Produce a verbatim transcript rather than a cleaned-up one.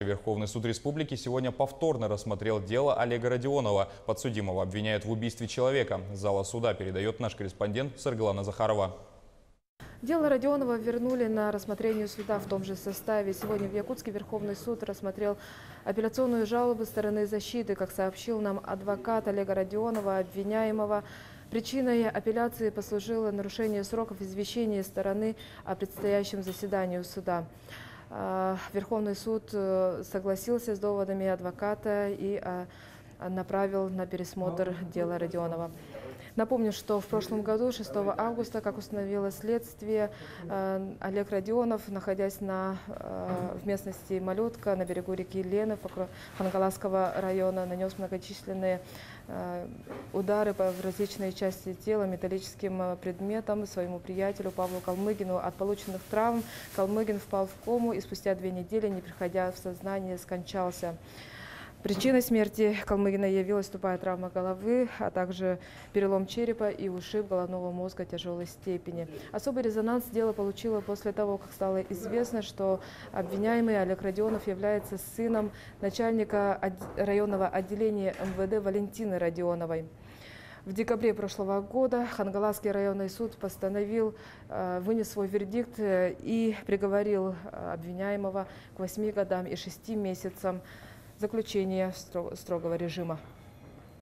Верховный суд республики сегодня повторно рассмотрел дело Олега Родионова. Подсудимого обвиняют в убийстве человека. С зала суда передает наш корреспондент Саргалана Захарова. Дело Родионова вернули на рассмотрение суда в том же составе. Сегодня в Якутске Верховный суд рассмотрел апелляционную жалобу стороны защиты. Как сообщил нам адвокат Олега Родионова, обвиняемого, причиной апелляции послужило нарушение сроков извещения стороны о предстоящем заседании суда. Верховный суд согласился с доводами адвоката и направил на пересмотр дела Родионова. Напомню, что в прошлом году, шестого августа, как установило следствие, Олег Родионов, находясь на, в местности Малютка на берегу реки Лены Хангаласского района, нанес многочисленные удары в различные части тела металлическим предметом своему приятелю Павлу Калмыгину. От полученных травм Калмыгин впал в кому и спустя две недели, не приходя в сознание, скончался. Причиной смерти Калмыгина явилась тупая травма головы, а также перелом черепа и ушиб головного мозга тяжелой степени. Особый резонанс дело получило после того, как стало известно, что обвиняемый Олег Родионов является сыном начальника районного отделения эм вэ дэ Валентины Родионовой. В декабре прошлого года Хангаласский районный суд постановил, вынес свой вердикт и приговорил обвиняемого к восьми годам и шести месяцам заключения строгого режима.